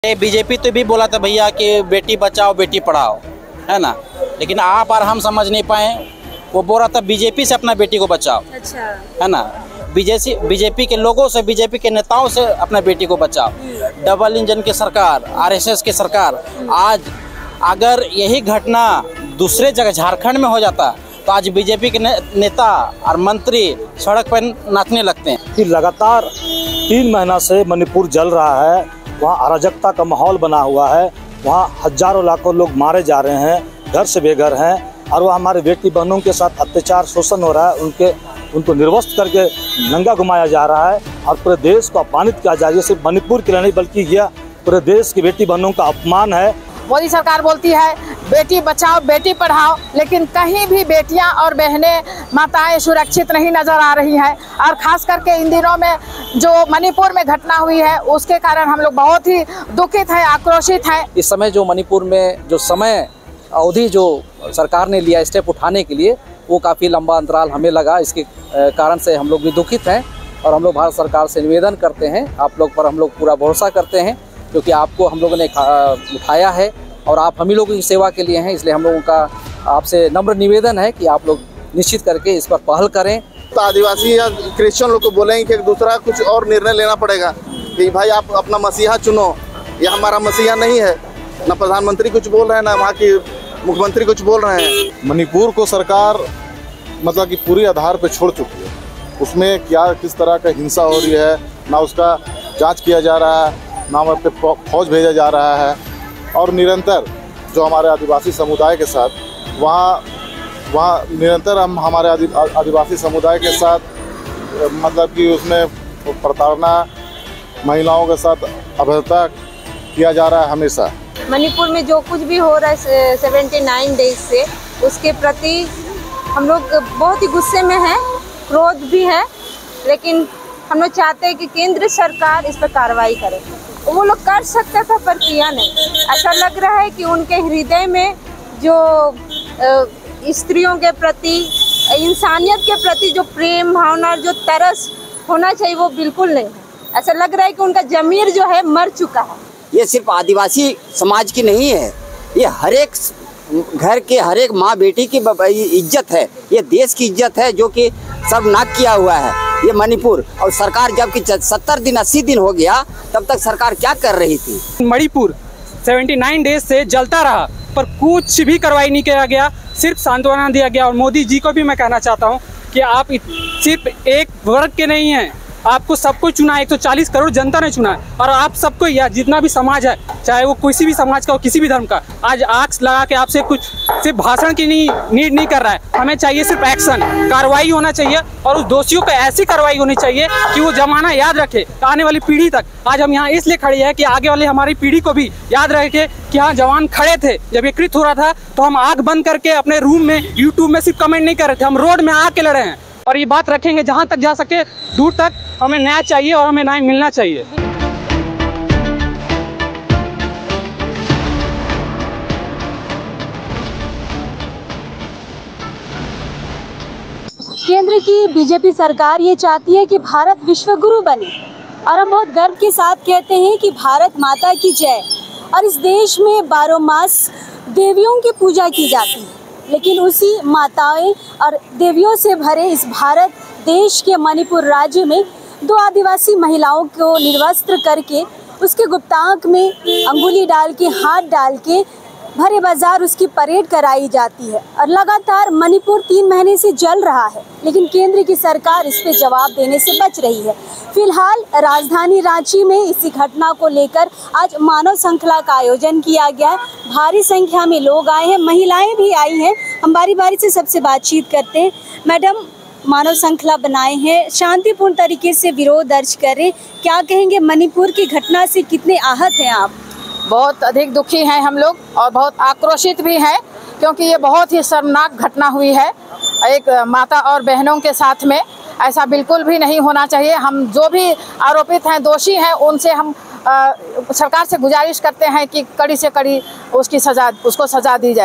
BJP तो भी बोला था भैया कि बेटी बचाओ बेटी पढ़ाओ, है ना, लेकिन आप और हम समझ नहीं पाए। वो बोल रहा था बीजेपी से अपना बेटी को बचाओ, अच्छा, है ना, बीजेपी के लोगों से, बीजेपी के नेताओं से अपना बेटी को बचाओ। डबल इंजन की सरकार, आरएसएस की सरकार। आज अगर यही घटना दूसरे जगह झारखंड में हो जाता तो आज बीजेपी के नेता और मंत्री सड़क पर नाचने लगते हैं। कि लगातार 3 महीना से मणिपुर जल रहा है, वहाँ अराजकता का माहौल बना हुआ है, वहाँ हजारों लाखों लोग मारे जा रहे हैं, घर से बेघर हैं, और वह हमारे बेटी बहनों के साथ अत्याचार शोषण हो रहा है, उनको निर्वस्त्र करके नंगा घुमाया जा रहा है और पूरे देश को अपमानित किया जा रहा है। सिर्फ मणिपुर के लिए नहीं बल्कि यह पूरे देश की बेटी बहनों का अपमान है। मोदी सरकार बोलती है बेटी बचाओ बेटी पढ़ाओ, लेकिन कहीं भी बेटियां और बहनें माताएं सुरक्षित नहीं नजर आ रही हैं। और खास करके इन दिनों में जो मणिपुर में घटना हुई है उसके कारण हम लोग बहुत ही दुखित हैं, आक्रोशित हैं। इस समय जो मणिपुर में जो समय अवधि जो सरकार ने लिया स्टेप उठाने के लिए, वो काफ़ी लंबा अंतराल हमें लगा। इसके कारण से हम लोग भी दुखित हैं और हम लोग भारत सरकार से निवेदन करते हैं, आप लोग पर हम लोग पूरा भरोसा करते हैं, क्योंकि आपको हम लोगों ने उठाया है और आप हम ही लोगों की सेवा के लिए हैं। इसलिए हम लोगों का आपसे नम्र निवेदन है कि आप लोग निश्चित करके इस पर पहल करें। तो आदिवासी या क्रिश्चियन लोग को बोलेंगे कि दूसरा कुछ और निर्णय लेना पड़ेगा कि भाई आप अपना मसीहा चुनो, यह हमारा मसीहा नहीं है। ना प्रधानमंत्री कुछ बोल रहे हैं, ना वहाँ की मुख्यमंत्री कुछ बोल रहे हैं। मणिपुर को सरकार मतलब कि पूरी आधार पे छोड़ चुकी है। उसमें क्या किस तरह का हिंसा हो रही है, ना उसका जांच किया जा रहा है, ना वहाँ पे फौज भेजा जा रहा है, और निरंतर जो हमारे आदिवासी समुदाय के साथ वहाँ निरंतर हम हमारे आदिवासी समुदाय के साथ मतलब कि उसमें प्रताड़ना, महिलाओं के साथ अभद्रता किया जा रहा है हमेशा। मणिपुर में जो कुछ भी हो रहा है 79 डेज से, उसके प्रति हम लोग बहुत ही गुस्से में हैं, क्रोध भी है, लेकिन हम लोग चाहते हैं कि केंद्र सरकार इस पर कार्रवाई करे। वो लोग कर सकता था पर किया नहीं। ऐसा लग रहा है कि उनके हृदय में जो स्त्रियों के प्रति, इंसानियत के प्रति जो प्रेम भावना और जो तरस होना चाहिए वो बिल्कुल नहीं है। ऐसा लग रहा है कि उनका ज़मीर जो है मर चुका है। ये सिर्फ आदिवासी समाज की नहीं है, ये हर एक घर के हर एक माँ बेटी की इज्जत है, ये देश की इज्जत है जो कि सर्वनाश किया हुआ है ये मणिपुर। और सरकार जबकि 70 दिन 80 दिन हो गया, तब तक सरकार क्या कर रही थी? मणिपुर 79 डेज से जलता रहा पर कुछ भी कार्रवाई नहीं किया गया, सिर्फ सांत्वना दिया गया। और मोदी जी को भी मैं कहना चाहता हूँ कि आप सिर्फ एक वर्ग के नहीं हैं, आपको सबको चुना है, 140 करोड़ जनता ने चुना है, और आप सबको या जितना भी समाज है, चाहे वो किसी भी समाज का हो, किसी भी धर्म का, आज आँख लगा के आपसे कुछ सिर्फ भाषण की नीड नहीं कर रहा है। हमें चाहिए सिर्फ एक्शन, कार्रवाई होना चाहिए, और उस दोषियों पर ऐसी कार्रवाई होनी चाहिए कि वो जमाना याद रखे आने वाली पीढ़ी तक। आज हम यहाँ इसलिए खड़े हैं कि आगे वाली हमारी पीढ़ी को भी याद रखे कि हाँ, जवान खड़े थे जब ये कृत्य हो रहा था, तो हम आँख बंद करके अपने रूम में यूट्यूब में सिर्फ कमेंट नहीं कर रहे थे, हम रोड में आके लड़े हैं। और ये बात रखेंगे जहाँ तक जा सके, दूर तक। हमें न्याय चाहिए और हमें न्याय मिलना चाहिए। केंद्र की बीजेपी सरकार ये चाहती है कि भारत विश्व गुरु बने, और हम बहुत गर्व के साथ कहते हैं कि भारत माता की जय। और इस देश में 12 मास देवियों की पूजा की जाती है, लेकिन उसी माताएं और देवियों से भरे इस भारत देश के मणिपुर राज्य में 2 आदिवासी महिलाओं को निर्वस्त्र करके, उसके गुप्तांग में अंगुली डाल के, हाथ डाल के भरे बाजार उसकी परेड कराई जाती है। और लगातार मणिपुर 3 महीने से जल रहा है, लेकिन केंद्र की सरकार इस पे जवाब देने से बच रही है। फिलहाल राजधानी रांची में इसी घटना को लेकर आज मानव श्रृंखला का आयोजन किया गया है। भारी संख्या में लोग आए हैं, महिलाएं भी आई हैं। हम बारी बारी से सबसे बातचीत करते हैं। मैडम, मानव श्रृंखला बनाए हैं, शांतिपूर्ण तरीके से विरोध दर्ज करें, क्या कहेंगे? मणिपुर की घटना से कितने आहत हैं आप? बहुत अधिक दुखी हैं हम लोग और बहुत आक्रोशित भी हैं, क्योंकि ये बहुत ही शर्मनाक घटना हुई है एक माता और बहनों के साथ में। ऐसा बिल्कुल भी नहीं होना चाहिए। हम जो भी आरोपित हैं, दोषी हैं, उनसे हम सरकार से गुजारिश करते हैं कि कड़ी से कड़ी उसको सज़ा दी जाए।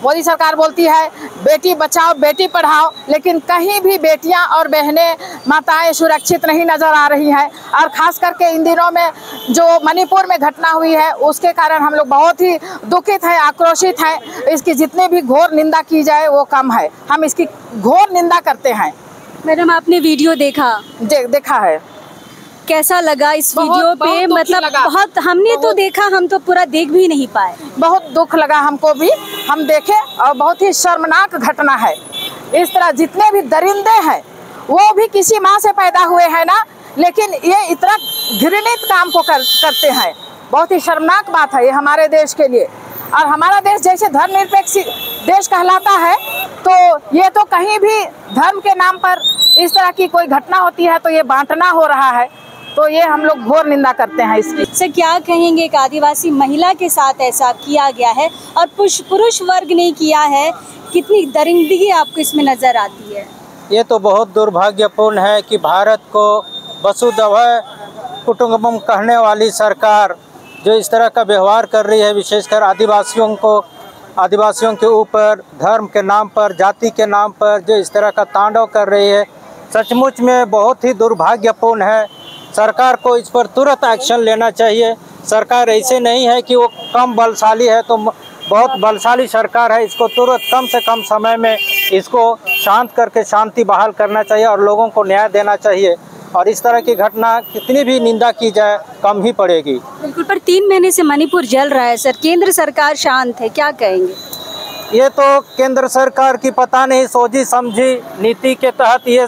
मोदी सरकार बोलती है बेटी बचाओ बेटी पढ़ाओ, लेकिन कहीं भी बेटियां और बहनें माताएं सुरक्षित नहीं नज़र आ रही हैं। और ख़ास करके इन दिनों में जो मणिपुर में घटना हुई है उसके कारण हम लोग बहुत ही दुखित हैं, आक्रोशित हैं। इसकी जितनी भी घोर निंदा की जाए वो कम है, हम इसकी घोर निंदा करते हैं। मैडम आपने वीडियो देखा है, कैसा लगा इस वीडियो पे? मतलब बहुत हमने तो देखा, हम तो पूरा देख भी नहीं पाए। बहुत दुख लगा हमको भी, हम देखे और बहुत ही शर्मनाक घटना है। इस तरह जितने भी दरिंदे हैं वो भी किसी माँ से पैदा हुए हैं ना, लेकिन ये इतना घृणित काम को करते हैं। बहुत ही शर्मनाक बात है ये हमारे देश के लिए। और हमारा देश जैसे धर्मनिरपेक्ष देश कहलाता है, तो ये तो कहीं भी धर्म के नाम पर इस तरह की कोई घटना होती है तो ये बांटना हो रहा है, तो ये हम लोग घोर निंदा करते हैं इसकी। सर क्या कहेंगे, एक आदिवासी महिला के साथ ऐसा किया गया है और पुरुष वर्ग ने किया है, कितनी दरिंदगी आपको इसमें नज़र आती है? ये तो बहुत दुर्भाग्यपूर्ण है कि भारत को वसुधैव कुटुंबकम कहने वाली सरकार जो इस तरह का व्यवहार कर रही है, विशेषकर आदिवासियों के ऊपर धर्म के नाम पर, जाति के नाम पर जो इस तरह का तांडव कर रही है, सचमुच में बहुत ही दुर्भाग्यपूर्ण है। सरकार को इस पर तुरंत एक्शन लेना चाहिए। सरकार ऐसे नहीं है कि वो कम बलशाली है, तो बहुत बलशाली सरकार है। इसको तुरंत कम से कम समय में इसको शांत करके शांति बहाल करना चाहिए और लोगों को न्याय देना चाहिए। और इस तरह की घटना कितनी भी निंदा की जाए कम ही पड़ेगी। बिल्कुल, पर 3 महीने से मणिपुर जल रहा है सर, केंद्र सरकार शांत है, क्या कहेंगे? ये तो केंद्र सरकार की पता नहीं सोची समझी नीति के तहत ये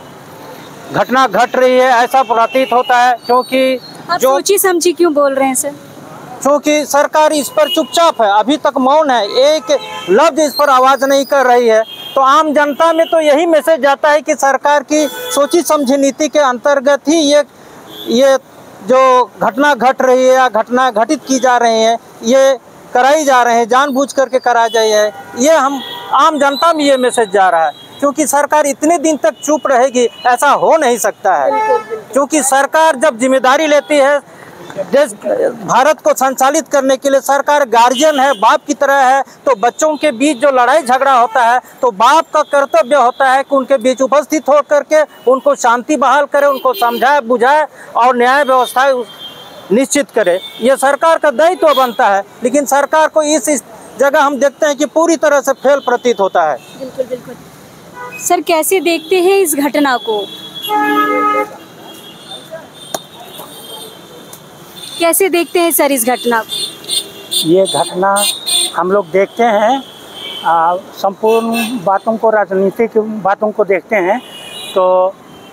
घटना घट रही है, ऐसा प्रतीत होता है। क्योंकि आप सोची समझी क्यों बोल रहे हैं सर? क्योंकि सरकार इस पर चुपचाप है, अभी तक मौन है, एक लफ्ज इस पर आवाज़ नहीं कर रही है। तो आम जनता में तो यही मैसेज जाता है कि सरकार की सोची समझी नीति के अंतर्गत ही ये जो घटना घट रही है या घटना घटित की जा रही है, ये कराई जा रहे हैं, जानबूझ करके कराई जा रही है। ये हम आम जनता में ये मैसेज जा रहा है, क्योंकि सरकार इतने दिन तक चुप रहेगी ऐसा हो नहीं सकता है। क्योंकि सरकार जब जिम्मेदारी लेती है देश भारत को संचालित करने के लिए, सरकार गार्जियन है, बाप की तरह है, तो बच्चों के बीच जो लड़ाई झगड़ा होता है तो बाप का कर्तव्य होता है कि उनके बीच उपस्थित हो करके उनको शांति बहाल करे, उनको समझाए बुझाए और न्याय व्यवस्था निश्चित करे। ये सरकार का दायित्व बनता है, लेकिन सरकार को इस जगह हम देखते हैं कि पूरी तरह से फेल प्रतीत होता है। बिल्कुल बिल्कुल। सर कैसे देखते हैं इस घटना को? कैसे देखते हैं सर इस घटना को? ये घटना हम लोग देखते हैं, संपूर्ण बातों को, राजनीतिक बातों को देखते हैं, तो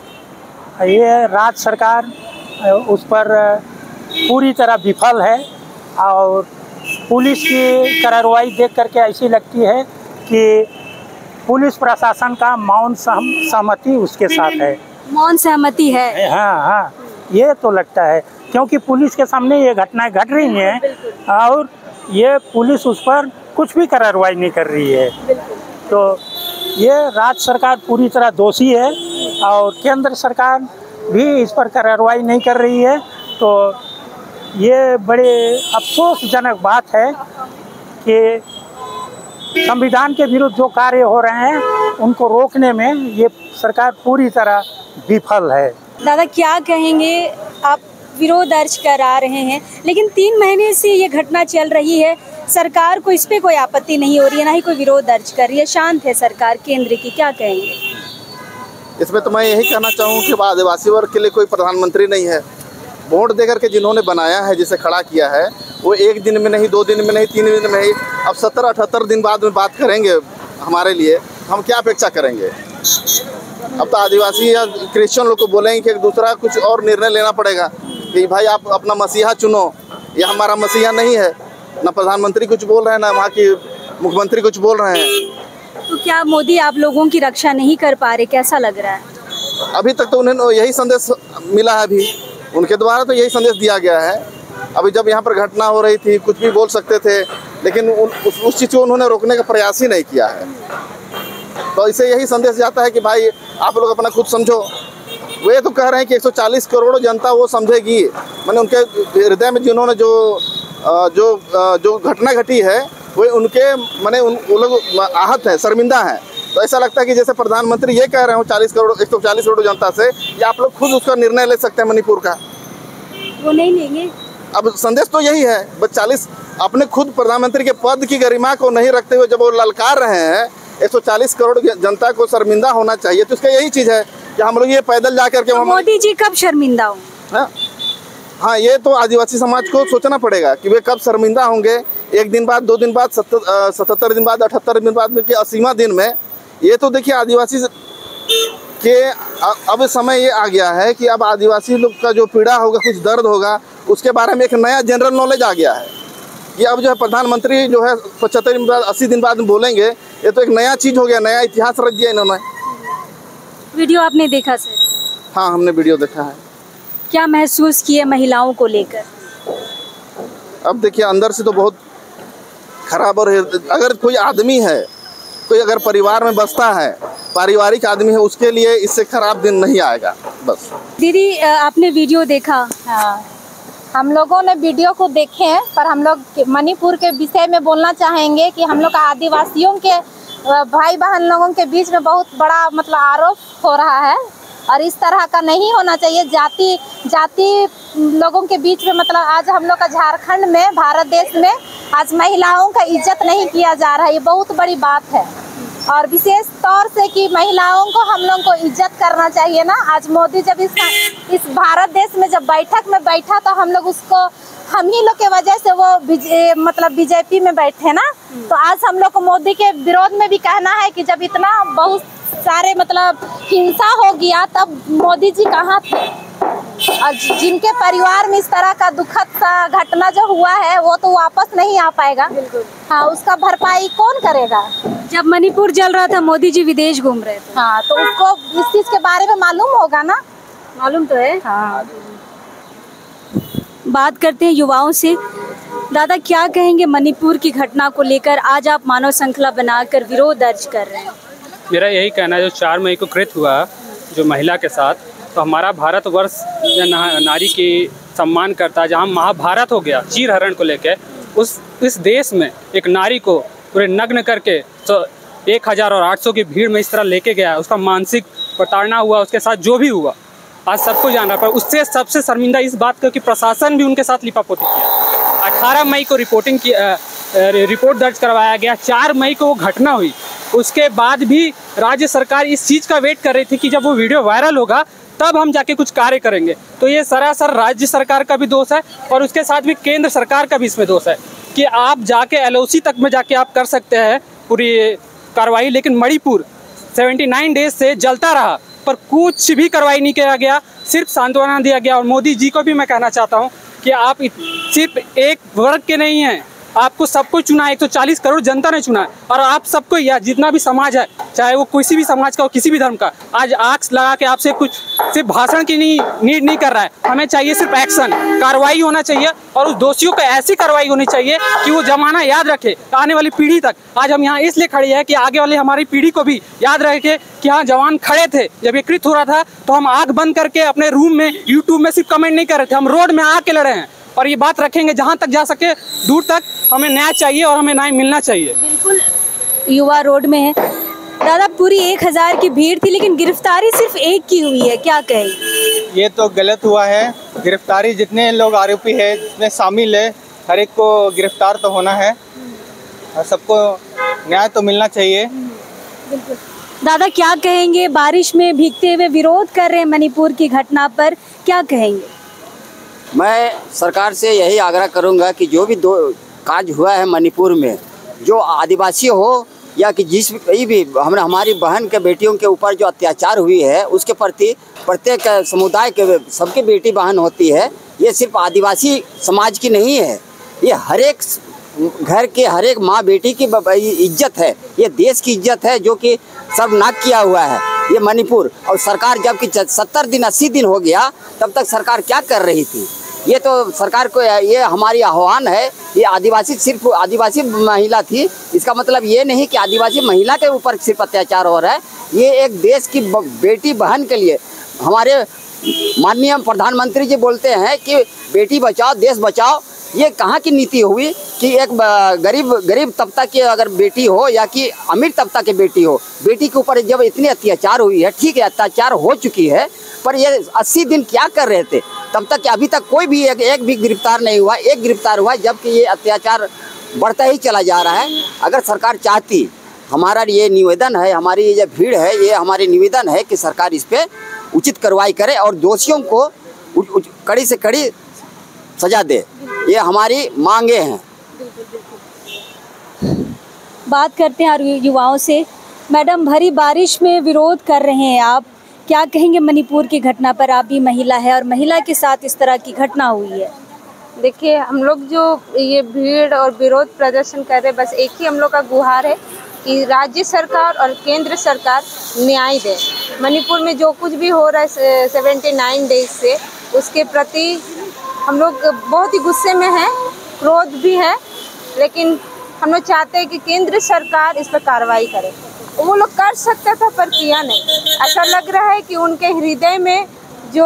ये राज्य सरकार उस पर पूरी तरह विफल है। और पुलिस की कार्रवाई देख करके ऐसी लगती है कि पुलिस प्रशासन का मौन सहमति उसके साथ है। मौन सहमति है? हाँ, ये तो लगता है, क्योंकि पुलिस के सामने ये घटनाएं घट रही हैं और ये पुलिस उस पर कुछ भी कार्रवाई नहीं कर रही है। तो ये राज्य सरकार पूरी तरह दोषी है और केंद्र सरकार भी इस पर कार्रवाई नहीं कर रही है। तो ये बड़े अफसोसजनक बात है कि संविधान के विरुद्ध जो कार्य हो रहे हैं उनको रोकने में ये सरकार पूरी तरह विफल है। दादा क्या कहेंगे, आप विरोध दर्ज करा रहे हैं, लेकिन 3 महीने से ये घटना चल रही है, सरकार को इस पे कोई आपत्ति नहीं हो रही है, ना ही कोई विरोध दर्ज कर रही है, शांत है सरकार केंद्र की, क्या कहेंगे? इसमें तो मैं यही कहना चाहूँ कि आदिवासी वर्ग के लिए कोई प्रधानमंत्री नहीं है। वोट देकर के जिन्होंने बनाया है, जिसे खड़ा किया है, वो 1 दिन में नहीं, 2 दिन में नहीं, 3 दिन में नहीं, अब 70-78 दिन बाद में बात करेंगे हमारे लिए, हम क्या अपेक्षा करेंगे? अब तो आदिवासी या क्रिश्चियन लोग को बोलेंगे कि एक दूसरा कुछ और निर्णय लेना पड़ेगा कि भाई आप अपना मसीहा चुनो, ये हमारा मसीहा नहीं है। ना प्रधानमंत्री कुछ बोल रहे हैं, ना वहाँ की मुख्यमंत्री कुछ बोल रहे हैं। तो क्या मोदी आप लोगों की रक्षा नहीं कर पा रहे, कैसा लग रहा है? अभी तक तो उन्हें यही संदेश मिला है, अभी उनके द्वारा तो यही संदेश दिया गया है। अभी जब यहाँ पर घटना हो रही थी कुछ भी बोल सकते थे, लेकिन उस चीज़ को उन्होंने रोकने का प्रयास ही नहीं किया है। तो इससे यही संदेश जाता है कि भाई आप लोग अपना खुद समझो। वे तो कह रहे हैं कि 140 करोड़ जनता वो समझेगी, मैंने उनके हृदय में जिन्होंने जो घटना घटी है वो उनके माने वो लोग आहत हैं, शर्मिंदा हैं। तो ऐसा लगता है कि जैसे प्रधानमंत्री ये कह रहे हो 140 करोड़ जनता से, या आप लोग खुद उसका निर्णय ले सकते हैं मणिपुर का? वो नहीं लेंगे। अब संदेश तो यही है, बस 40 अपने खुद प्रधानमंत्री के पद की गरिमा को नहीं रखते हुए जब वो ललकार रहे हैं 140 करोड़ जनता को शर्मिंदा होना चाहिए, तो इसका यही चीज़ है कि हम लोग ये पैदल जा करके तो मोदी जी कब शर्मिंदा हों? हाँ, ये तो आदिवासी समाज को सोचना पड़ेगा कि वे कब शर्मिंदा होंगे। 1 दिन बाद, 2 दिन बाद, 77 दिन बाद, 78 दिन बाद में, कि 80वां दिन में। ये तो देखिए आदिवासी के अब समय ये आ गया है कि अब आदिवासी लोग का जो पीड़ा होगा, कुछ दर्द होगा, उसके बारे में एक नया जनरल नॉलेज आ गया है कि अब जो है प्रधानमंत्री जो है 75 दिन बाद, 80 दिन बाद में बोलेंगे। ये तो एक नया चीज़ हो गया, नया इतिहास रच दिया इन्होंने। वीडियो आपने देखा सर? हाँ, हमने वीडियो देखा है। क्या महसूस किए महिलाओं को लेकर? अब देखिए अंदर से तो बहुत खराब। और अगर कोई आदमी है, कोई अगर परिवार में बसता है, पारिवारिक आदमी है, उसके लिए इससे खराब दिन नहीं आएगा। बस दीदी, आपने वीडियो देखा? हाँ, हम लोगों ने वीडियो को देखे हैं, पर हम लोग मणिपुर के विषय में बोलना चाहेंगे कि हम लोग आदिवासियों के भाई बहन लोगों के बीच में बहुत बड़ा मतलब आरोप हो रहा है, और इस तरह का नहीं होना चाहिए। जाति लोगों के बीच में मतलब आज हम लोग का झारखंड में, भारत देश में आज महिलाओं का इज्जत नहीं किया जा रहा है, ये बहुत बड़ी बात है। और विशेष तौर से कि महिलाओं को हम लोग को इज्जत करना चाहिए ना। आज मोदी जब इस भारत देश में जब बैठक में बैठा, तो हम लोग उसको, हम ही लोग के वजह से वो मतलब बीजेपी में बैठे ना। तो आज हम लोग को मोदी के विरोध में भी कहना है कि जब इतना बहुत सारे मतलब हिंसा हो गया, तब मोदी जी कहाँ थे? और जिनके परिवार में इस तरह का दुखद सा घटना जो हुआ है, वो तो वापस नहीं आ पाएगा। हाँ, उसका भरपाई कौन करेगा? जब मणिपुर जल रहा था, मोदी जी विदेश घूम रहे थे। हाँ, तो उसको इस चीज के बारे में मालूम होगा ना। मालूम तो है। हाँ। बात करते हैं युवाओं से। दादा, क्या कहेंगे मणिपुर की घटना को लेकर? आज आप मानव श्रृंखला बनाकर विरोध दर्ज कर रहे हैं। मेरा यही कहना है, जो 4 मई को कृत्य हुआ जो महिला के साथ, तो हमारा भारतवर्ष नारी की सम्मान करता है। जहाँ महाभारत हो गया चीर हरण को लेकर, इस देश में एक नारी को पूरे नग्न करके 1000 और 800 की भीड़ में इस तरह लेके गया, उसका मानसिक प्रताड़ना हुआ, उसके साथ जो भी हुआ आज सबको जान रहा। पर उससे सबसे शर्मिंदा इस बात का कि प्रशासन भी उनके साथ लिपापोती किया। 18 मई को रिपोर्ट दर्ज करवाया गया, 4 मई को वो घटना हुई। उसके बाद भी राज्य सरकार इस चीज़ का वेट कर रही थी कि जब वो वीडियो वायरल होगा तब हम जाके कुछ कार्य करेंगे। तो ये सरासर राज्य सरकार का भी दोष है, और उसके साथ भी केंद्र सरकार का भी इसमें दोष है कि आप जाके LOC तक में जाके आप कर सकते हैं पूरी कार्रवाई, लेकिन मणिपुर 79 डेज से जलता रहा, पर कुछ भी कार्रवाई नहीं किया गया, सिर्फ सांत्वना दिया गया। और मोदी जी को भी मैं कहना चाहता हूँ कि आप सिर्फ एक वर्ग के नहीं हैं, आपको सबको चुना है, 140 करोड़ जनता ने चुना है, और आप सबको, या जितना भी समाज है, चाहे वो किसी भी समाज का हो, किसी भी धर्म का, आज आँख लगा के आपसे कुछ सिर्फ भाषण की नीड नहीं कर रहा है। हमें चाहिए सिर्फ एक्शन, कार्रवाई होना चाहिए, और उस दोषियों को ऐसी कार्रवाई होनी चाहिए कि वो जमाना याद रखे आने वाली पीढ़ी तक। आज हम यहाँ इसलिए खड़े हैं कि आगे वाली हमारी पीढ़ी को भी याद रखे कि हाँ, जवान खड़े थे जब ये कृत्य हो रहा था, तो हम आँख बंद करके अपने रूम में, यूट्यूब में सिर्फ कमेंट नहीं कर रहे थे, हम रोड में आके लड़े हैं। और ये बात रखेंगे जहाँ तक जा सके, दूर तक। हमें न्याय चाहिए और हमें न्याय मिलना चाहिए। बिल्कुल, युवा रोड में है। दादा, पूरी 1000 की भीड़ थी, लेकिन गिरफ्तारी सिर्फ एक की हुई है, क्या कहें? ये तो गलत हुआ है। गिरफ्तारी, जितने लोग आरोपी है, जितने शामिल है, हर एक को गिरफ्तार तो होना है और सबको न्याय तो मिलना चाहिए। बिल्कुल। दादा, क्या कहेंगे? बारिश में भीगते हुए विरोध कर रहे हैं मणिपुर की घटना पर, क्या कहेंगे? मैं सरकार से यही आग्रह करूंगा कि जो भी काज हुआ है मणिपुर में, जो आदिवासी हो या कि जिस भी हमारी बहन के बेटियों के ऊपर जो अत्याचार हुई है, उसके प्रति प्रत्येक समुदाय के सबकी बेटी बहन होती है। ये सिर्फ आदिवासी समाज की नहीं है, ये हर एक घर के हर एक माँ बेटी की इज्जत है, ये देश की इज्जत है, जो कि सर्वनाश किया हुआ है ये मणिपुर। और सरकार जबकि 70 दिन 80 दिन हो गया, तब तक सरकार क्या कर रही थी? ये तो सरकार को ये हमारी आह्वान है। ये आदिवासी, सिर्फ आदिवासी महिला थी, इसका मतलब ये नहीं कि आदिवासी महिला के ऊपर सिर्फ अत्याचार हो रहा है। ये एक देश की बेटी बहन के लिए हमारे माननीय प्रधानमंत्री जी बोलते हैं कि बेटी बचाओ देश बचाओ, ये कहाँ की नीति हुई कि एक गरीब तबका की अगर बेटी हो या कि अमीर तबका की बेटी हो, बेटी के ऊपर जब इतनी अत्याचार हुई है, ठीक है अत्याचार हो चुकी है, पर ये 80 दिन क्या कर रहे थे तब तक? अभी तक कोई भी एक भी गिरफ्तार नहीं हुआ, एक गिरफ्तार हुआ, जबकि ये अत्याचार बढ़ता ही चला जा रहा है। अगर सरकार चाहती, हमारा ये निवेदन है, हमारी ये जो भीड़ है, ये हमारी निवेदन है कि सरकार इस पे उचित कार्रवाई करे और दोषियों को कड़ी से कड़ी सजा दे, ये हमारी मांगे हैं। बात करते हैं युवाओं से। मैडम, भरी बारिश में विरोध कर रहे हैं आप, क्या कहेंगे मणिपुर की घटना पर? आप भी महिला है और महिला के साथ इस तरह की घटना हुई है। देखिए, हम लोग जो ये भीड़ और विरोध प्रदर्शन कर रहे हैं, बस एक ही हम लोग का गुहार है कि राज्य सरकार और केंद्र सरकार न्याय दे। मणिपुर में जो कुछ भी हो रहा है 79 डेज से, उसके प्रति हम लोग बहुत ही गुस्से में हैं, क्रोध भी है, लेकिन हम लोग चाहते हैं कि केंद्र सरकार इस पर कार्रवाई करे। वो लोग कर सकता था पर किया नहीं। ऐसा लग रहा है कि उनके हृदय में जो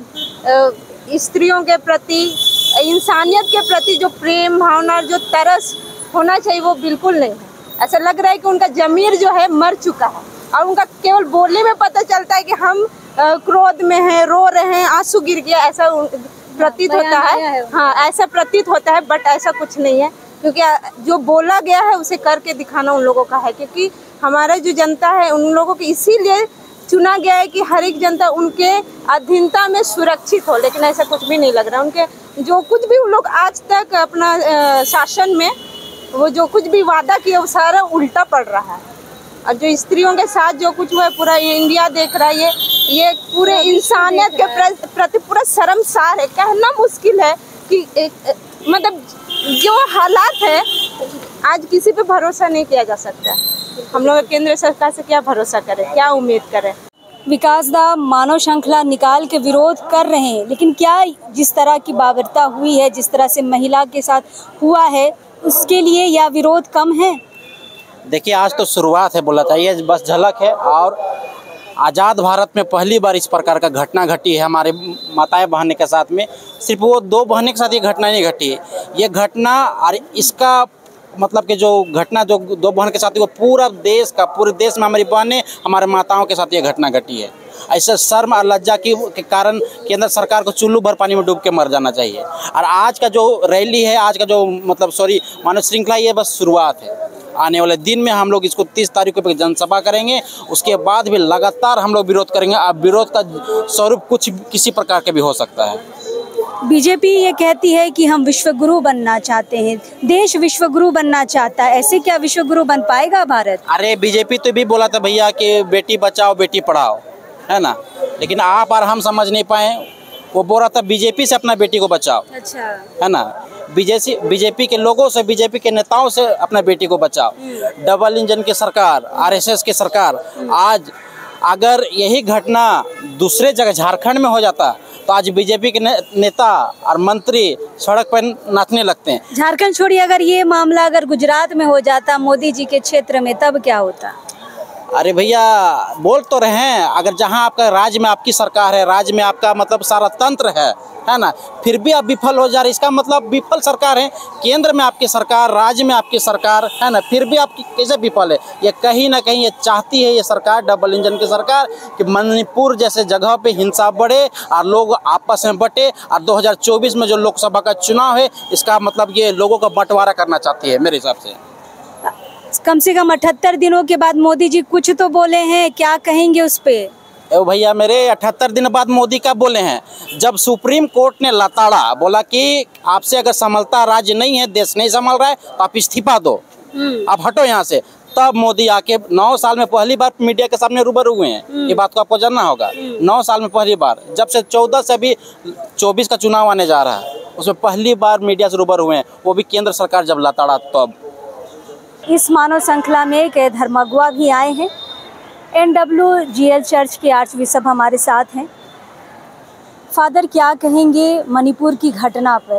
स्त्रियों के प्रति, इंसानियत के प्रति जो प्रेम भावना, जो तरस होना चाहिए, वो बिल्कुल नहीं है। ऐसा लग रहा है कि उनका जमीर जो है मर चुका है और उनका केवल बोलने में पता चलता है कि हम क्रोध में हैं, रो रहे हैं, आंसू गिर गया, ऐसा प्रतीत होता है। हाँ, ऐसा प्रतीत होता है, बट ऐसा कुछ नहीं है, क्योंकि जो बोला गया है उसे करके दिखाना उन लोगों का है। क्योंकि हमारा जो जनता है, उन लोगों की इसीलिए चुना गया है कि हर एक जनता उनके अधीनता में सुरक्षित हो, लेकिन ऐसा कुछ भी नहीं लग रहा। उनके जो कुछ भी उन लोग आज तक अपना शासन में वो जो कुछ भी वादा किया, वो सारा उल्टा पड़ रहा है। और जो स्त्रियों के साथ जो कुछ हुआ है, पूरा इंडिया देख रहा है। ये पूरे इंसानियत के प्रति पूरा शर्मसार है। कहना मुश्किल है कि मतलब जो हालात है, आज किसी पे भरोसा नहीं किया जा सकता। हम लोग केंद्र सरकार से क्या भरोसा करें, क्या उम्मीद करें? विकास दा मानव श्रृंखला निकाल के विरोध कर रहे हैं, लेकिन क्या जिस तरह की बाबरता हुई है, जिस तरह से महिला के साथ हुआ है, उसके लिए यह विरोध कम है? देखिए, आज तो शुरुआत है, बोला था, ये बस झलक है। और आज़ाद भारत में पहली बार इस प्रकार का घटना घटी है हमारे माताएं बहनों के साथ में। सिर्फ वो 2 बहनों के साथ ये घटना नहीं घटी है, ये घटना और इसका मतलब कि जो घटना जो 2 बहन के साथ, वो पूरे देश में हमारी बहनें, हमारे माताओं के साथ ये घटना घटी है। ऐसे शर्म और लज्जा के कारण केंद्र सरकार को चुल्लू भर पानी में डूब के मर जाना चाहिए। और आज का जो रैली है, आज का जो मानव श्रृंखला, ये बस शुरुआत है। आने वाले दिन में हम लोग इसको 30 तारीख को जनसभा करेंगे, उसके बाद भी लगातार हम लोग विरोध करेंगे। अब विरोध का स्वरूप किसी प्रकार के भी हो सकता है। बीजेपी ये कहती है कि हम विश्वगुरु बनना चाहते हैं, देश विश्वगुरु बनना चाहता है, ऐसे क्या विश्वगुरु बन पाएगा भारत? अरे, बीजेपी तो भी बोला था भैया कि बेटी बचाओ बेटी पढ़ाओ, है ना, लेकिन आप और हम समझ नहीं पाए। वो बोल रहा था बीजेपी से अपना बेटी को बचाओ, अच्छा, है ना, बीजेपी के लोगों से, बीजेपी के नेताओं से अपना बेटी को बचाओ। डबल इंजन की सरकार, आरएसएस की सरकार। आज अगर यही घटना दूसरे जगह झारखंड में हो जाता, तो आज बीजेपी के नेता और मंत्री सड़क पर नाचने लगते हैं। झारखंड छोड़िए, अगर ये मामला अगर गुजरात में हो जाता, मोदी जी के क्षेत्र में, तब क्या होता? अरे भैया, बोल तो रहे हैं, अगर जहां आपका राज्य में आपकी सरकार है, राज्य में आपका मतलब सारा तंत्र है ना, फिर भी आप विफल हो जा रहे, इसका मतलब विफल सरकार है। केंद्र में आपकी सरकार, राज्य में आपकी सरकार, है ना, फिर भी आपकी कैसे विफल है? ये कहीं ना कहीं ये चाहती है, ये सरकार, डबल इंजन की सरकार, कि मणिपुर जैसे जगह पे हिंसा बढ़े और लोग आपस में बटे। और 2024 में जो लोकसभा का चुनाव है, इसका मतलब ये लोगों का बंटवारा करना चाहती है मेरे हिसाब से। कम से कम 78 दिनों के बाद मोदी जी कुछ तो बोले हैं, क्या कहेंगे उस पे? भैया मेरे 78 दिन बाद मोदी का बोले हैं, जब सुप्रीम कोर्ट ने लताड़ा, बोला कि आपसे अगर संभलता राज्य नहीं है, देश नहीं संभल रहा है, तो आप इस्तीफा दो, आप हटो यहाँ से। तब मोदी आके 9 साल में पहली बार मीडिया के सामने रूबरू हुए हैं। ये बात को आपको जानना होगा। 9 साल में पहली बार, जब से 14 से अभी 24 का चुनाव आने जा रहा है, उसमें पहली बार मीडिया से रूबरू हुए हैं, वो भी केंद्र सरकार जब लताड़ा तब। इस मानव श्रृंखला में एक धर्मगुआ भी आए हैं। NWGL चर्च के आर्च बिशप हमारे साथ हैं। फादर, क्या कहेंगे मणिपुर की घटना पर?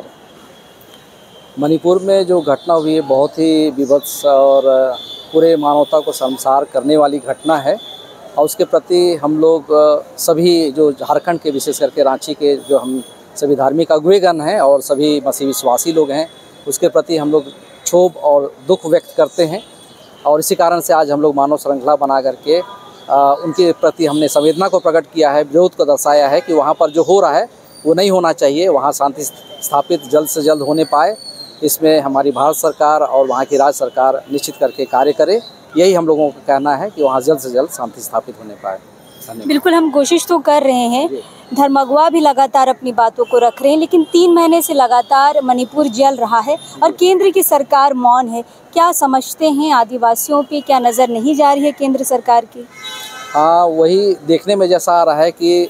मणिपुर में जो घटना हुई है, बहुत ही विभत्स और पूरे मानवता को शर्मसार करने वाली घटना है। और उसके प्रति हम लोग सभी जो झारखंड के, विशेष करके रांची के जो हम सभी धार्मिक अगुवेगण हैं और सभी मसीह विश्वासी लोग हैं, उसके प्रति हम लोग क्षोभ और दुख व्यक्त करते हैं। और इसी कारण से आज हम लोग मानव श्रृंखला बना करके उनके प्रति हमने संवेदना को प्रकट किया है, विरोध को दर्शाया है कि वहाँ पर जो हो रहा है वो नहीं होना चाहिए, वहाँ शांति स्थापित जल्द से जल्द होने पाए। इसमें हमारी भारत सरकार और वहाँ की राज्य सरकार निश्चित करके कार्य करे। यही हम लोगों का कहना है कि वहाँ जल्द से जल्द शांति स्थापित होने पाए। बिल्कुल, हम कोशिश तो कर रहे हैं, धर्मगुआ भी लगातार अपनी बातों को रख रहे हैं, लेकिन 3 महीने से लगातार मणिपुर जल रहा है और केंद्र की सरकार मौन है। क्या समझते हैं, आदिवासियों पे क्या नज़र नहीं जा रही है केंद्र सरकार की? हाँ, वही देखने में जैसा आ रहा है कि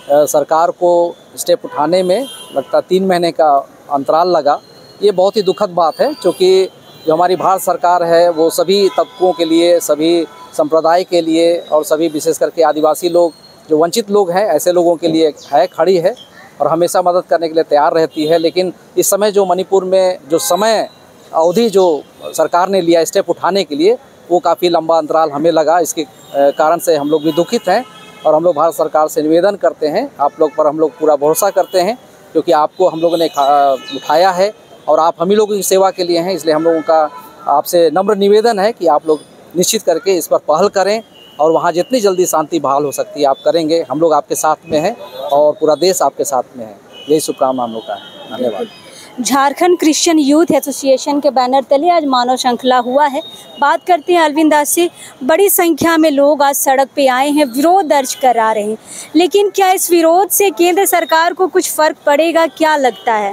सरकार को स्टेप उठाने में लगता 3 महीने का अंतराल लगा। ये बहुत ही दुखद बात है, क्योंकि जो हमारी भारत सरकार है वो सभी तबकों के लिए, सभी संप्रदाय के लिए और सभी विशेष करके आदिवासी लोग जो वंचित लोग हैं ऐसे लोगों के लिए है, खड़ी है और हमेशा मदद करने के लिए तैयार रहती है। लेकिन इस समय जो मणिपुर में जो समय अवधि जो सरकार ने लिया स्टेप उठाने के लिए, वो काफ़ी लंबा अंतराल हमें लगा। इसके कारण से हम लोग भी दुखित हैं और हम लोग भारत सरकार से निवेदन करते हैं, आप लोग पर हम लोग पूरा भरोसा करते हैं, क्योंकि आपको हम लोगों ने उठाया है और आप हम ही लोगों की सेवा के लिए हैं। इसलिए हम लोगों का आपसे नम्र निवेदन है कि आप लोग निश्चित करके इस पर पहल करें और वहाँ जितनी जल्दी शांति बहाल हो सकती है आप करेंगे। हम लोग आपके साथ में हैं और पूरा देश आपके साथ में है। यही शुभकामना हम लोग का है। धन्यवाद। झारखंड क्रिश्चियन यूथ एसोसिएशन के बैनर तले आज मानव श्रृंखला हुआ है। बात करते हैं अरविंद दास से। बड़ी संख्या में लोग आज सड़क पे आए हैं, विरोध दर्ज करा रहे हैं, लेकिन क्या इस विरोध से केंद्र सरकार को कुछ फर्क पड़ेगा, क्या लगता है?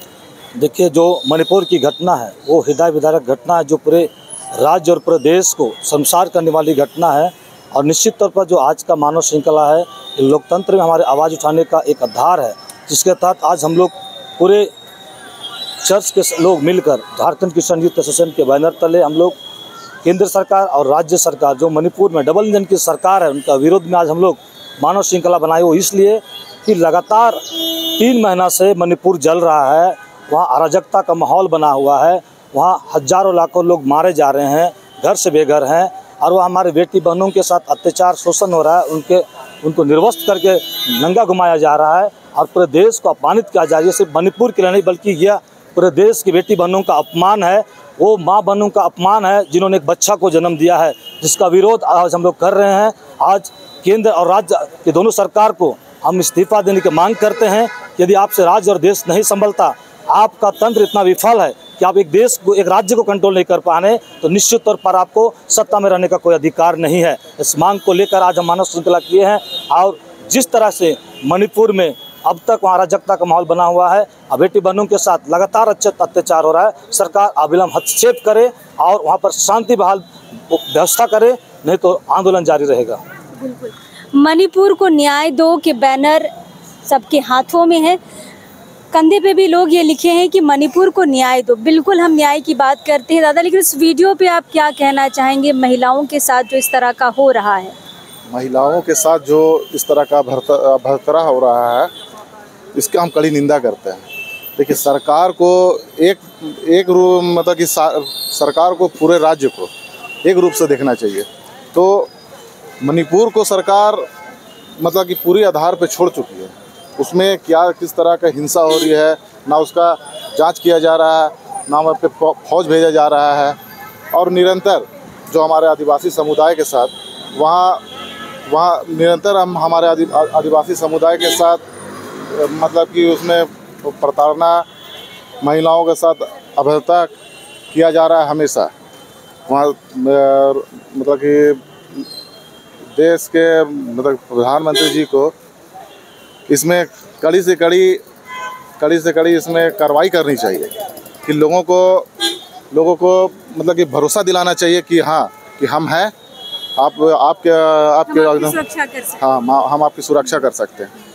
देखिए, जो मणिपुर की घटना है वो हृदय विदारक घटना है, जो पूरे राज्य और पूरे देश को शर्मसार करने वाली घटना है। और निश्चित तौर पर जो आज का मानव श्रृंखला है, लोकतंत्र में हमारे आवाज़ उठाने का एक आधार है, जिसके तहत आज हम लोग पूरे चर्च के लोग मिलकर झारखंड क्रिश्चियन यूथ एसोसिएशन के बैनर तले हम लोग केंद्र सरकार और राज्य सरकार जो मणिपुर में डबल इंजन की सरकार है उनका विरोध में आज हम लोग मानव श्रृंखला बनाई। वो इसलिए कि लगातार 3 महीना से मणिपुर जल रहा है, वहाँ अराजकता का माहौल बना हुआ है, वहाँ हजारों लाखों लोग मारे जा रहे हैं, घर से बेघर हैं, और वहाँ हमारे बेटी बहनों के साथ अत्याचार शोषण हो रहा है, उनको निर्वस्त्र करके नंगा घुमाया जा रहा है और पूरे देश को अपमानित किया जा रहा है। सिर्फ मणिपुर के लिए नहीं बल्कि यह पूरे देश की बेटी बहनों का अपमान है, वो माँ बहनों का अपमान है जिन्होंने एक बच्चा को जन्म दिया है, जिसका विरोध आज हम लोग कर रहे हैं। आज केंद्र और राज्य की दोनों सरकार को हम इस्तीफा देने की मांग करते हैं। यदि आपसे राज्य और देश नहीं संभलता, आपका तंत्र इतना विफल है कि आप एक देश को, एक राज्य को कंट्रोल नहीं कर पा रहे, तो निश्चित तौर पर आपको सत्ता में रहने का कोई अधिकार नहीं है। इस मांग को लेकर आज हम मानव श्रृंखला किए हैं। और जिस तरह से मणिपुर में अब तक वहाँ अराजकता का माहौल बना हुआ है, बेटी बहनों के साथ लगातार अत्याचार हो रहा है, सरकार अविलंब हस्तक्षेप करे और वहाँ पर शांति बहाल व्यवस्था करे, नहीं तो आंदोलन जारी रहेगा। बिल्कुल, मणिपुर को न्याय दो के बैनर सबके हाथों में है, कंधे पे भी लोग ये लिखे हैं कि मणिपुर को न्याय दो। बिल्कुल, हम न्याय की बात करते हैं दादा, लेकिन इस वीडियो पे आप क्या कहना चाहेंगे महिलाओं के साथ जो इस तरह का हो रहा है? महिलाओं के साथ जो इस तरह का भर्तरा हो रहा है, इसका हम कड़ी निंदा करते हैं। देखिए, सरकार को एक रूप, मतलब कि सरकार को पूरे राज्य को एक रूप से देखना चाहिए। तो मणिपुर को सरकार मतलब कि पूरी आधार पे छोड़ चुकी है। उसमें क्या किस तरह का हिंसा हो रही है, ना उसका जांच किया जा रहा है, ना वहाँ पे फौज भेजा जा रहा है। और निरंतर जो हमारे आदिवासी समुदाय के साथ वहाँ निरंतर हम हमारे आदिवासी समुदाय के साथ मतलब कि उसमें प्रताड़ना, महिलाओं के साथ अभद्रता किया जा रहा है हमेशा। वहाँ मतलब कि देश के मतलब प्रधानमंत्री जी को इसमें कड़ी से कड़ी इसमें कार्रवाई करनी चाहिए कि लोगों को मतलब कि भरोसा दिलाना चाहिए कि हाँ, कि हम हैं, आपके सुरक्षा कर सकते हैं। हाँ, हम आपकी सुरक्षा कर सकते हैं।